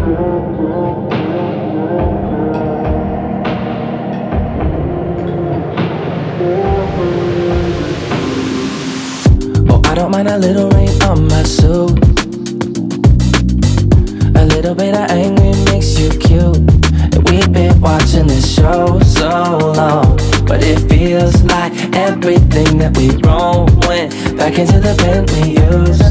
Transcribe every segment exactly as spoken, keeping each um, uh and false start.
I don't mind a little rain on my suit. A little bit of angry makes you cute. And we've been watching this show so long, but it feels like everything that we wrote went back into the pen we used.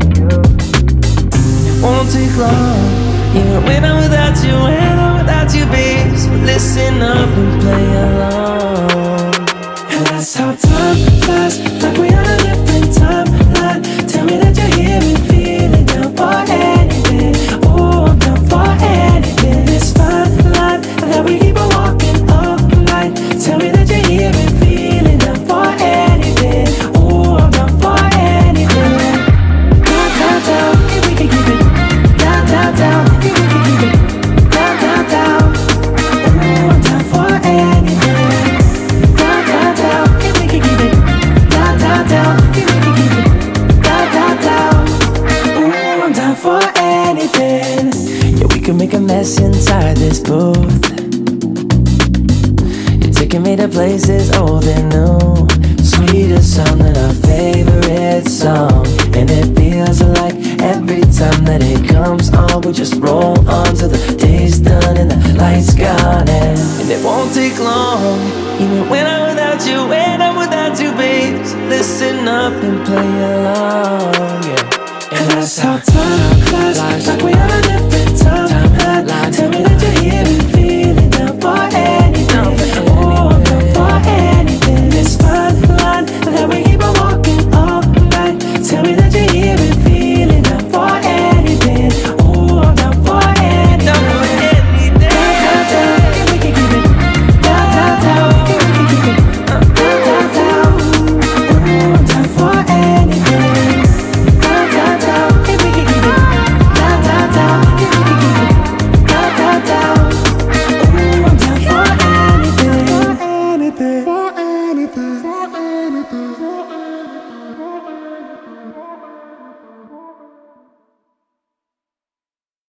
It won't take long, even when I'm without you, when I'm without you, babe. So listen up and play along. And that's how time flies, like we on a different timeline. Tell me that you're here and feeling down for anything. Oh, I'm down for anything. This fine line that we keep on walking all night. Tell me that you're here and feeling down for anything. Oh, I'm down for anything. Down, down, down, if we can keep it. Down, down, down, if we can keep it. Down, down, down. Oh, I'm down for anything. Down, down, down, if we can keep it. Down, down, down, if we can keep it. Down, down, down. Oh, I'm down for anything. Yeah, we can make a mess inside this booth. You're taking me to places old and new, sweeter sound than our favorite song. And it feels like every time that it comes on, we just roll on till the day's done and the lights gone. And, and it won't take long, even when I'm without you, when I'm without you, babe. So listen up and play along, yeah. And that's how time flies, like we are different